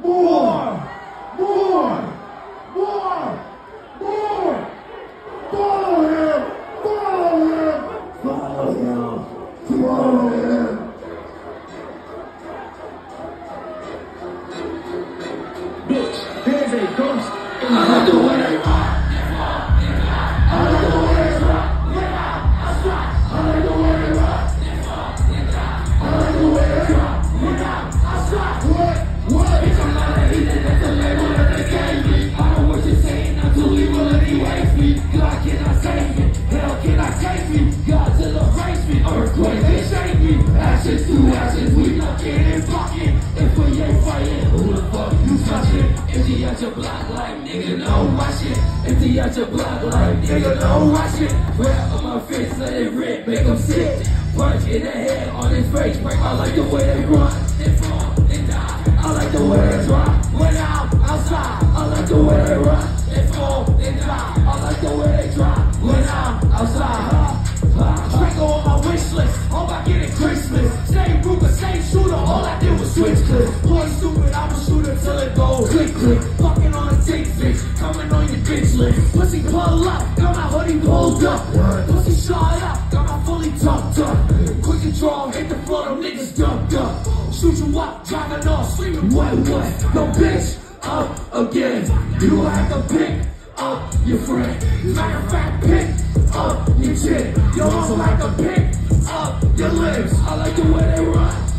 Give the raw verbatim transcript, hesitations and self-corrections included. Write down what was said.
more, more, more, more. Follow him, follow him, follow him, follow him. Bitch, there's a ghost. I like the way they rock. I like the way they rock. I like the way they rock. I like the way they rock. What? What? It's a lot of heat, that's the label that they gave me. I know what you're saying, not too evil and he hates me. God cannot save me, hell cannot take me. God till erase me, earthquake they shake me. Ashes to ashes, we looking and fucking. If we ain't fighting, who the fuck you touching? Empty out your block like nigga, no watch it. Empty out your block like nigga, no watch it. Grab on my fist, let it rip, make them sick. Punch in the head on his face, break. I like the way they run, they fall, they die. I like the way they drop when I'm outside. I like the way they run, they fall, they die. I like the way they drop when I'm outside. Huh? Huh? Draco on my wish list, all about getting Christmas. Same Ruger, same shooter, all I did was switch clips. Boy stupid, I'm a shooter till it goes click click. Fucking on a dick fix, coming on your bitch list. Pussy pull up, got my hoodie pulled up. Pussy shot up, got my fully tucked up. Quick control, hit the floor, them niggas dumped up. Shoot you up, driving off, screaming what what? No bitch, up again. You have to pick up your friend. Matter of fact, pick up your chick. You also like to pick up your lips. I like the way they run.